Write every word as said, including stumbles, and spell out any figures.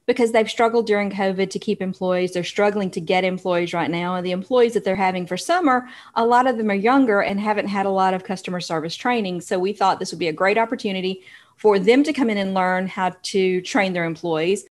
because they've struggled during COVID to keep employees. They're struggling to get employees right now. And the employees that they're having for summer, a lot of them are younger and haven't had a lot of customer service training. So we thought this would be a great opportunity for them to come in and learn how to train their employees.